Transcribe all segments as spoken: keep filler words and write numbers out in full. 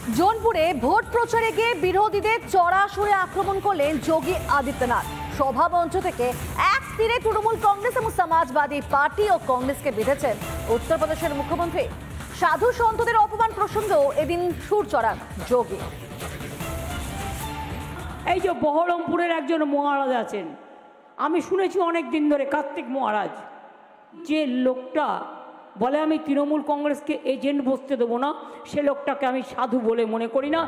জোনপুরে vote প্রচারে গিয়ে বিরোধীদের চড়া সুরে আক্রমণ করলেন যোগী আদিত্যনাথ। সভামঞ্চ থেকে এক তীরে তৃণমূল কংগ্রেস এবং সমাজবাদী পার্টি ও কংগ্রেসকে বেঁধেছেন উত্তরপ্রদেশের মুখ্যমন্ত্রী। সাধু সন্তদের অপমান প্রসঙ্গেও এদিন সুর চড়ান যোগী। এই যে বহরমপুরের একজন মহারাজ আছেন, আমি শুনেছি অনেক দিন ধরে, কার্তিক মহারাজ, যে লোকটা বলে আমি তৃণমূল কংগ্রেসকে এজেন্ট বসতে দেবো না, সে লোকটাকে আমি সাধু বলে মনে করি না।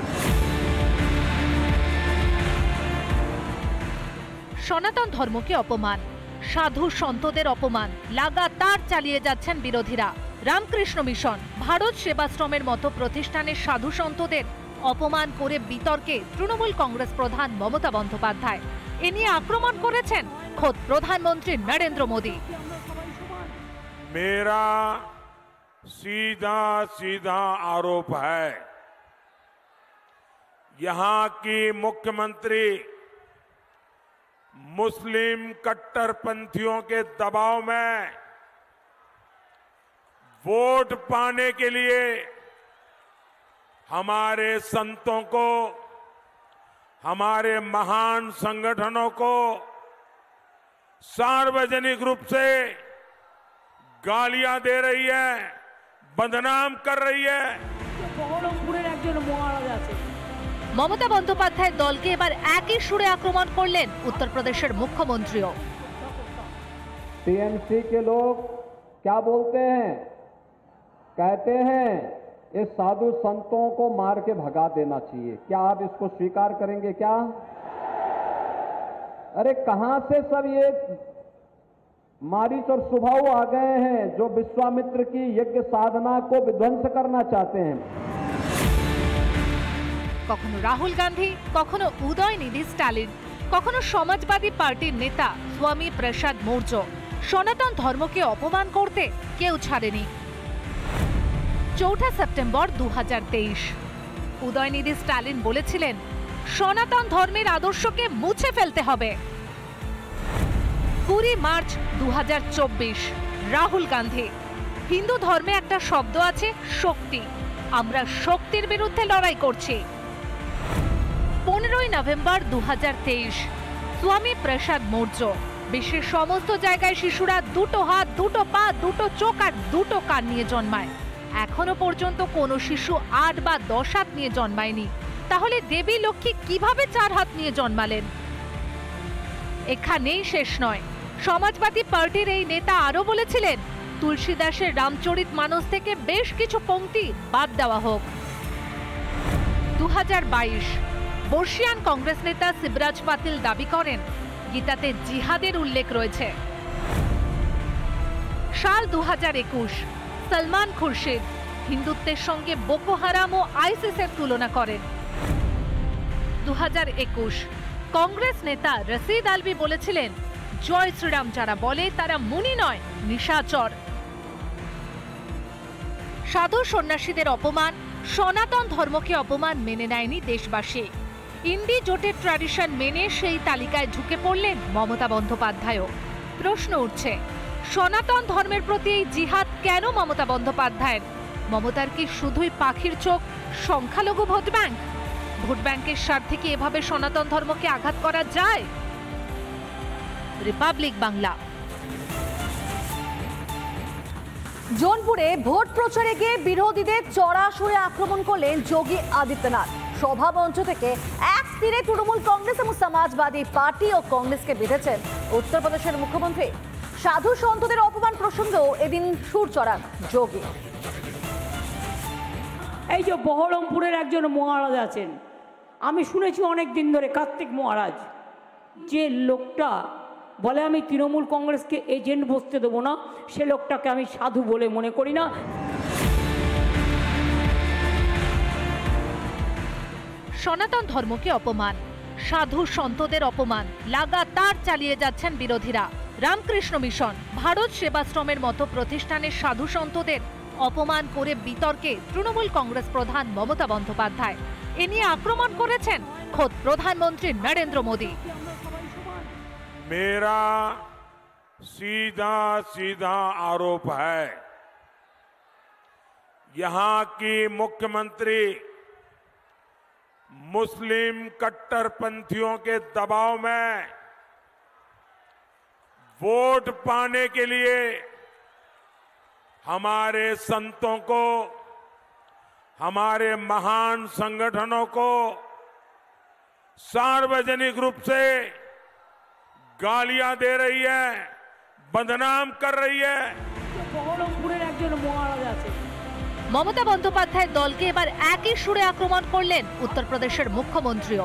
সনাতন ধর্মকে অপমান, সাধু সন্তদের অপমান লাগাতার চালিয়ে যাচ্ছেন বিরোধীরা। রামকৃষ্ণ মিশন, ভারত সেবাশ্রমের মতো প্রতিষ্ঠানের সাধু সন্তদের অপমান করে বিতর্কে তৃণমূল কংগ্রেস প্রধান মমতা বন্দ্যোপাধ্যায়। এ নিয়ে আক্রমণ করেছেন খোদ প্রধানমন্ত্রী নরেন্দ্র মোদী। मेरा सीधा सीधा आरोप है, यहां की मुख्यमंत्री मुस्लिम कट्टरपंथियों के दबाव में वोट पाने के लिए हमारे संतों को, हमारे महान संगठनों को सार्वजनिक रूप से गालियां दे रही है, बदनाम कर रही है। বহরমপুরের একজন মহারাজ আছে। মমতা বন্দ্যোপাধ্যায়ের দলকে এবার একই সুরে আক্রমণ করলেন উত্তরপ্রদেশের মুখ্যমন্ত্রীও। टीएमसी के लोग क्या बोलते हैं, कहते हैं इस साधु संतों को मार के भगा देना चाहिए। क्या आप इसको स्वीकार करेंगे क्या? अरे कहां से सब ये मारीच और सुभाव आ गए हैं जो विश्वामित्र की यज्ञ साधना को विध्वंस करना चाहते हैं। কখনো রাহুল গান্ধী, কখনো উদয়নিধি স্টালিন, কখনো সমাজবাদী পার্টির নেতা স্বামী প্রসাদ মৌর্য সনাতন ধর্মকে অপমান করতে কেউ ছাড়েনি। চৌঠা সেপ্টেম্বর দু হাজার তেইশ উদয়নিধি স্টালিন বলেছিলেন সনাতন ধর্মের আদর্শকে মুছে ফেলতে হবে। কুড়ি মার্চ দু হাজার চব্বিশ রাহুল গান্ধী, হিন্দু ধর্মে একটা শব্দ আছে শক্তি, আমরা শক্তির বিরুদ্ধে লড়াই করছি। পনেরোই নভেম্বর দু হাজার তেইশ স্বামী প্রসাদ মৌর্য, বিশ্বের সমস্ত জায়গায় শিশুরা দুটো হাত, দুটো পা, দুটো চোখ আর দুটো কান নিয়ে জন্মায়। এখনো পর্যন্ত কোনো শিশু আট বা দশ হাত নিয়ে জন্মায়নি, তাহলে দেবী লক্ষ্মী কিভাবে চার হাত নিয়ে জন্মালেন? এখানেই শেষ নয়, সমাজবাদী পার্টির এই নেতা আরো বলেছিলেন তুলসী দাসের রামচরিত মানস থেকে বেশ কিছু পংক্তি বাদ দেওয়া হোক। দু হাজার বাইশ বর্ষিয়ান কংগ্রেস নেতা শিবরাজ পাতিল দাবি করেন গীতাতে জিহাদের উল্লেখ রয়েছে। সাল দু হাজার একুশ সলমান খুরশিদ হিন্দুত্বের সঙ্গে বোকো হারাম ও আইসিসের তুলনা করেন। দু হাজার একুশ কংগ্রেস নেতা রশিদ আলভি বলেছিলেন জয় শ্রীরাম যারা বলে তারা মুনি নয়, নিশাচর। সাধু সন্ন্যাসীদের অপমান, সনাতন ধর্মকে অপমান মেনে নেয়নি দেশবাসী। ইন্ডি জোটের ট্র্যাডিশন মেনে সেই তালিকায় ঢুকে পড়লেন মমতা বন্দ্যোপাধ্যায়ও। প্রশ্ন উঠছে, সনাতন ধর্মের প্রতি এই জিহাদ কেন মমতা বন্দ্যোপাধ্যায়ের? মমতার কি শুধুই পাখির চোখ, সংখ্যালঘু ভোট ব্যাংক? ভোট ব্যাংকের স্বার্থে কি এভাবে সনাতন ধর্মকে আঘাত করা যায়? রিপাবলিক বাংলা। জোনপুরে ভোট প্রচারে গিয়ে বিরোধীদের চড়া সুরে আক্রমণ করলেন যোগী আদিত্যনাথ। সভামঞ্চ থেকে এক তীরে তৃণমূল কংগ্রেস এবং সমাজবাদী পার্টি ও কংগ্রেসকে বেঁধেছেন উত্তরপ্রদেশের মুখ্যমন্ত্রী। সাধু সন্তদের অপমান প্রসঙ্গেও এদিন সুর চড়ান যোগী। এই যে বহরমপুরের একজন মহারাজ আছেন, আমি শুনেছি অনেক দিন ধরে, কার্তিক মহারাজ, যে লোকটা বলে আমি তৃণমূল কংগ্রেসকে এজেন্ট বসতে দেবো না, সে লোকটাকে আমি সাধু বলে মনে করি না। সনাতন ধর্মকে অপমান, সাধু সন্তদের অপমান লাগাতার চালিয়ে যাচ্ছেন বিরোধীরা। রামকৃষ্ণ মিশন, ভারত সেবাশ্রমের মতো প্রতিষ্ঠানের সাধু সন্তদের অপমান করে বিতর্কে তৃণমূল কংগ্রেস প্রধান মমতা বন্দ্যোপাধ্যায়। এ নিয়ে আক্রমণ করেছেন খোদ প্রধানমন্ত্রী নরেন্দ্র মোদী। मेरा सीधा सीधा आरोप है, यहां की मुख्यमंत्री मुस्लिम कट्टरपंथियों के दबाव में वोट पाने के लिए हमारे संतों को, हमारे महान संगठनों को सार्वजनिक रूप से गालियां दे रही है, बदनाम कर रही है। বহরমপুরের একজন মহারাজ আছেন। মমতা বন্দ্যোপাধ্যায়ের দলকে এবার একই সুরে আক্রমণ করলেন উত্তরপ্রদেশের মুখ্যমন্ত্রীও।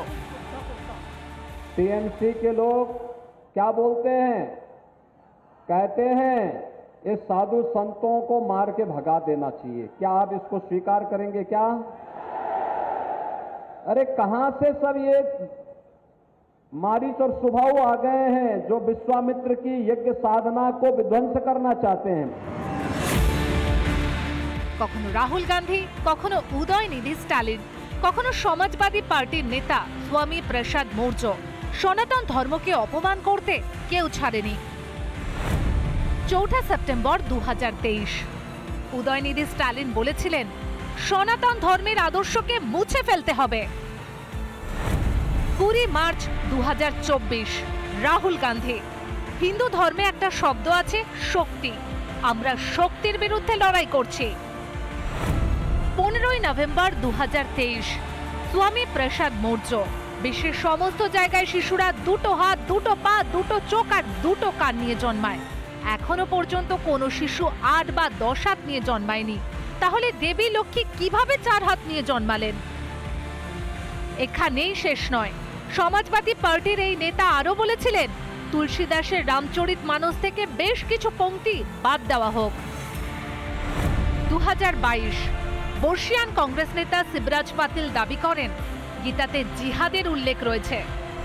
टीएमसी के लोग क्या बोलते हैं, कहते हैं इस साधु संतों को मार के भगा देना चाहिए। क्या आप इसको स्वीकार करेंगे क्या? अरे कहां से सब ये मारीच और सुभाव आ गए हैं जो विश्वामित्र की यज्ञ साधना को विध्वंस करना चाहते हैं। কখনো রাহুল গান্ধী, কখনো উদয়নিধি স্টালিন, কখনো সমাজবাদী পার্টির নেতা স্বামী প্রসাদ মৌর্য সনাতন ধর্মকে অপমান করতে কেউ ছাড়েনি। চৌঠা সেপ্টেম্বর দু হাজার তেইশ উদয়নিধি স্টালিন বলেছিলেন সনাতন ধর্মের আদর্শকে মুছে ফেলতে হবে। কুড়ি মার্চ দু হাজার চব্বিশ রাহুল গান্ধী, হিন্দু ধর্মে একটা শব্দ আছে শক্তি, আমরা শক্তির বিরুদ্ধে লড়াই করছি। পনেরোই নভেম্বর দু হাজার তেইশ স্বামী প্রসাদ মৌর্য, বিশ্বের সমস্ত জায়গায় শিশুরা দুটো হাত, দুটো পা, দুটো চোখ আর দুটো কান নিয়ে জন্মায়। এখনো পর্যন্ত কোনো শিশু আট বা দশ হাত নিয়ে জন্মায়নি, তাহলে দেবী লক্ষ্মী কিভাবে চার হাত নিয়ে জন্মালেন? এখানেই শেষ নয়, সমাজবাদী পার্টির এই নেতা আরো বলেছিলেন তুলসী দাসের রামচরিত মানস থেকে বেশ কিছু পংক্তি বাদ দেওয়া হোক। দু হাজার বাইশ বর্ষিয়ান কংগ্রেস নেতা শিবরাজ পাতিল দাবি করেন গীতাতে জিহাদের উল্লেখ রয়েছে।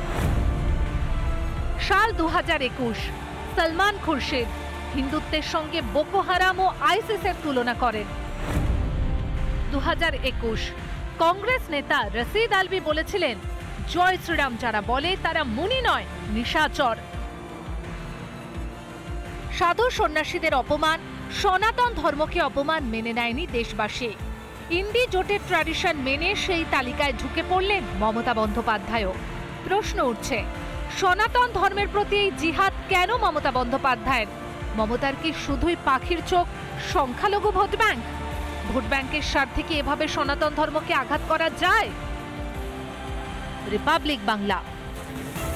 সাল দু হাজার একুশ সলমান খুরশিদ হিন্দুত্বের সঙ্গে বোকো হারাম ও আইসিসের তুলনা করেন। দু হাজার একুশ কংগ্রেস নেতা রশিদ আলভি বলেছিলেন জয় শ্রীরাম যারা বলে তারা মুনি নয়, নিশাচর। সাধু সন্ন্যাসীদের অপমান, সনাতন ধর্মকে অপমান মেনে নেয়নি দেশবাসী। ইন্ডি জোটের ট্র্যাডিশন মেনে সেই তালিকায় ঢুকে পড়লেন মমতা বন্দ্যোপাধ্যায়ও। প্রশ্ন উঠছে, সনাতন ধর্মের প্রতি এই জিহাদ কেন মমতা বন্দ্যোপাধ্যায়ের? মমতার কি শুধুই পাখির চোখ, সংখ্যালঘু ভোট ব্যাংক? ভোট ব্যাংকের স্বার্থে কি এভাবে সনাতন ধর্মকে আঘাত করা যায়? রিপাবলিক বাংলা।